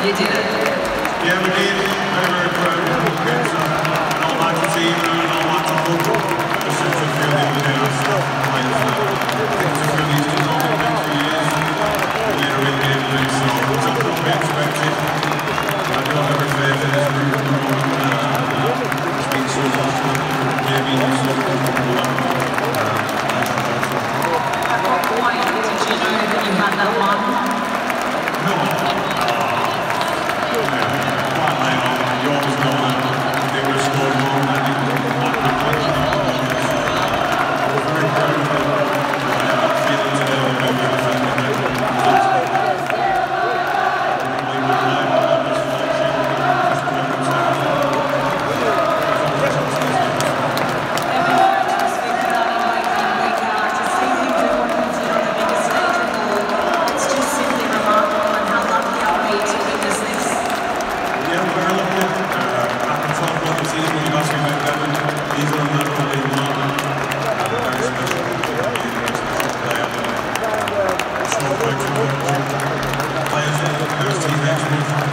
You did it. Yeah, we did. Very, very proud. And I'd like to see you and I'd like to hope the sense of feeling within us. Things are really still not been big for years. And then a real game win, so it's not what we expected. I do have every faith in this group. It's been so much fun. Jamie is so good. At what point did you know that you had that one? No. Quite late on. You always know that they would have scored more than they did. I was very proud of them. I had that feeling today that maybe I think that they were players, those teammates.